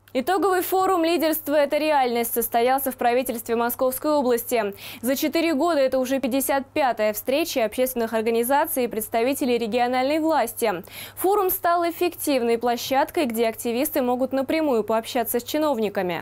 Итоговый форум «Лидерство – это реальность» состоялся в правительстве Московской области. За 4 года это уже 55-я встреча общественных организаций и представителей региональной власти. Форум стал эффективной площадкой, где активисты могут напрямую пообщаться с чиновниками.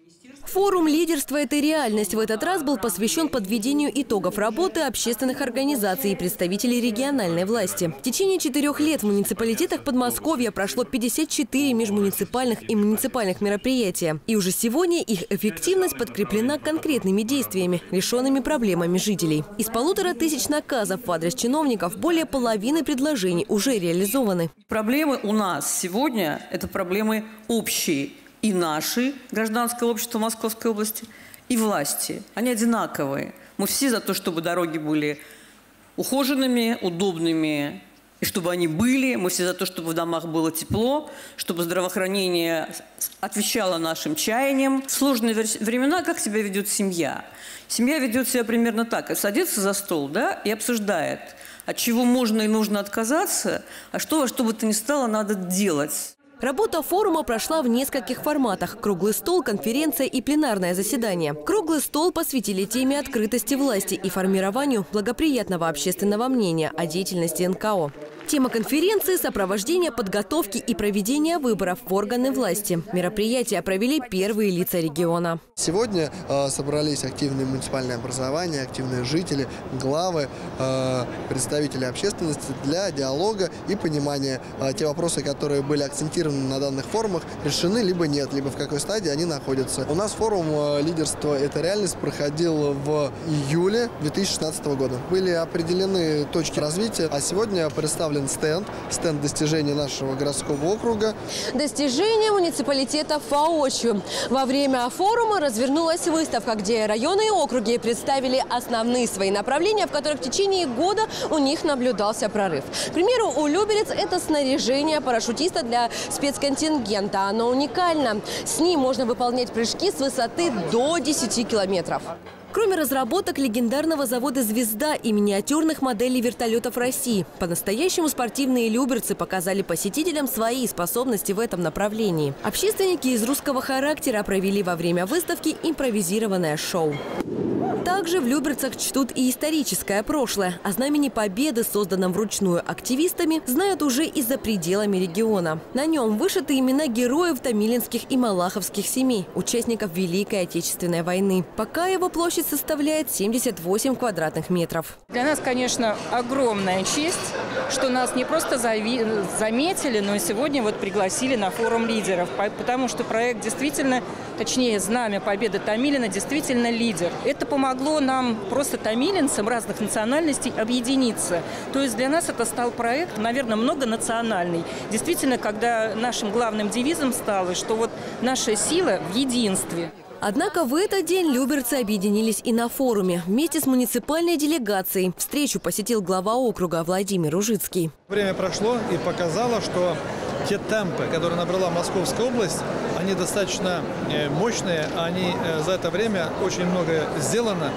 Форум «Лидерство – это реальность» в этот раз был посвящен подведению итогов работы общественных организаций и представителей региональной власти. В течение 4 лет в муниципалитетах Подмосковья прошло 54 межмуниципальных и муниципальных мероприятия. И уже сегодня их эффективность подкреплена конкретными действиями, решенными проблемами жителей. Из 1500 наказов в адрес чиновников более половины предложений уже реализованы. Проблемы у нас сегодня – это проблемы общие. И наши, гражданское общество Московской области, и власти. Они одинаковые. Мы все за то, чтобы дороги были ухоженными, удобными, и чтобы они были. Мы все за то, чтобы в домах было тепло, чтобы здравоохранение отвечало нашим чаяниям. В сложные времена как себя ведет семья? Семья ведет себя примерно так. Садится за стол, да, и обсуждает, от чего можно и нужно отказаться, а что во что бы то ни стало надо делать. Работа форума прошла в нескольких форматах – круглый стол, конференция и пленарное заседание. Круглый стол посвятили теме открытости власти и формированию благоприятного общественного мнения о деятельности НКО. Тема конференции – сопровождение подготовки и проведения выборов в органы власти. Мероприятия провели первые лица региона. Сегодня собрались активные муниципальные образования, активные жители, главы, представители общественности для диалога и понимания. Те вопросы, которые были акцентированы на данных форумах, решены либо нет, либо в какой стадии они находятся. У нас форум «Лидерство – это реальность» проходил в июле 2016 года. Были определены точки развития, а сегодня представлен стенд достижений нашего городского округа. Достижения муниципалитетов воочию. Во время форума развернулась выставка, где районы и округи представили основные свои направления, в которых в течение года у них наблюдался прорыв. К примеру, у Люберец это снаряжение парашютиста для спецконтингента. Оно уникально. С ним можно выполнять прыжки с высоты до 10 километров. Кроме разработок легендарного завода «Звезда» и миниатюрных моделей вертолетов России, по-настоящему спортивные люберцы показали посетителям свои способности в этом направлении. Общественники из русского характера провели во время выставки импровизированное шоу. Также в Люберцах чтут и историческое прошлое. О знамени Победы, созданном вручную активистами, знают уже и за пределами региона. На нем вышиты имена героев томилинских и малаховских семей, участников Великой Отечественной войны. Пока его площадь составляет 78 квадратных метров. Для нас, конечно, огромная честь, что нас не просто заметили, но и сегодня пригласили на форум лидеров, потому что проект действительно, точнее, знамя Победы Томилина действительно лидер. Это помогло нам, просто томилинцам разных национальностей, объединиться. То есть для нас это стал проект, наверное, многонациональный. Действительно, когда нашим главным девизом стало, что наша сила в единстве. Однако в этот день люберцы объединились и на форуме. Вместе с муниципальной делегацией встречу посетил глава округа Владимир Ужицкий. Время прошло и показало, что те темпы, которые набрала Московская область, они достаточно мощные. За это время очень многое сделано.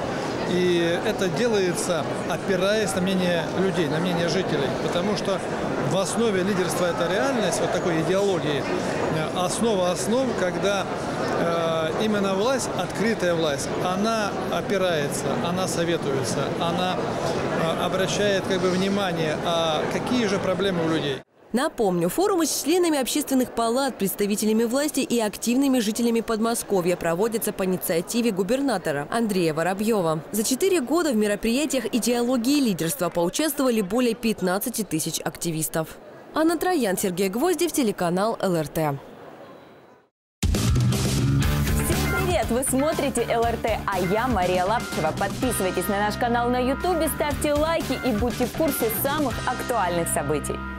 И это делается, опираясь на мнение людей, на мнение жителей. Потому что в основе лидерства это реальность, такой идеологии. Основа основ, когда именно власть, открытая власть, она опирается, она советуется, она обращает внимание, а какие же проблемы у людей. Напомню, форумы с членами общественных палат, представителями власти и активными жителями Подмосковья проводятся по инициативе губернатора Андрея Воробьева. За 4 года в мероприятиях идеологии лидерства поучаствовали более 15 тысяч активистов. Анна Троян, Сергей Гвоздев, телеканал ЛРТ. Вы смотрите ЛРТ, а я Мария Лапчева. Подписывайтесь на наш канал на YouTube, ставьте лайки и будьте в курсе самых актуальных событий.